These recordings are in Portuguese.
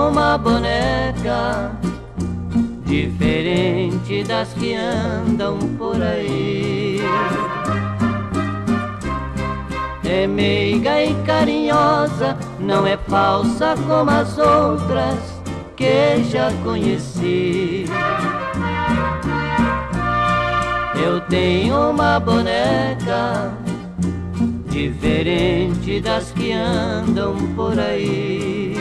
uma boneca diferente das que andam por aí. É meiga e carinhosa, não é falsa como as outras que já conheci. Eu tenho uma boneca diferente das que andam por aí.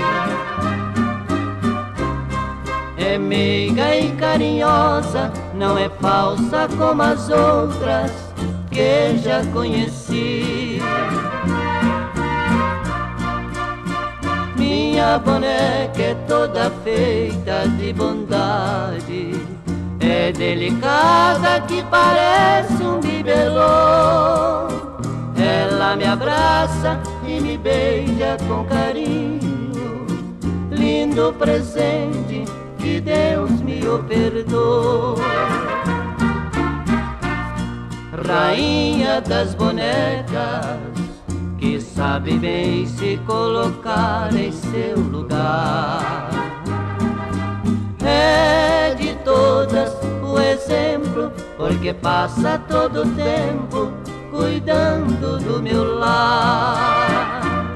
É meiga e carinhosa, não é falsa como as outras que já conheci. Minha boneca é toda feita de bondade, é delicada que parece um bibelô. Ela me abraça e me beija com carinho, lindo presente que Deus me ofertou. Rainha das bonecas, que sabe bem se colocar em seu lugar. É de todas o exemplo, porque passa todo o tempo cuidando do meu lar.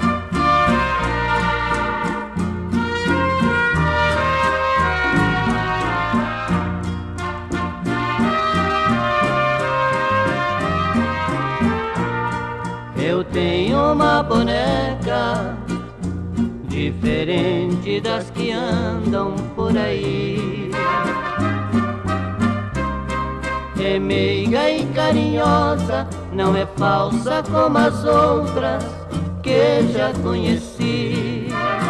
Eu tenho uma boneca diferente das que andam por aí. É meiga e carinhosa, não é falsa como as outras que já conheci.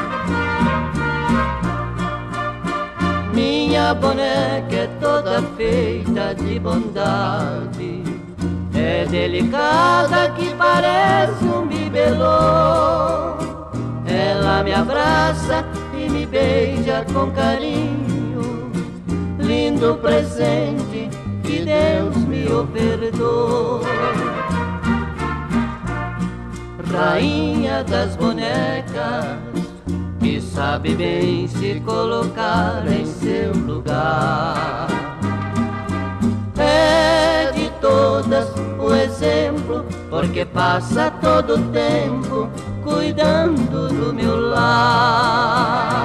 Minha boneca é toda feita de bondade, é delicada que parece um bibelô. Ela me abraça e me beija com carinho, lindo presente que Deus me ofertou. Rainha das bonecas, que sabe bem se colocar em seu lugar. É de todas o exemplo, porque passa todo o tempo cuidando do meu lar.